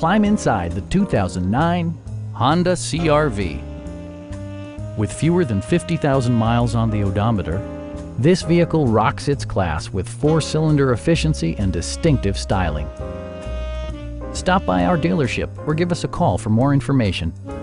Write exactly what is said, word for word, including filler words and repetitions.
climb inside the two thousand nine Honda C R V. With fewer than fifty thousand miles on the odometer, this vehicle rocks its class with four-cylinder efficiency and distinctive styling. Stop by our dealership or give us a call for more information.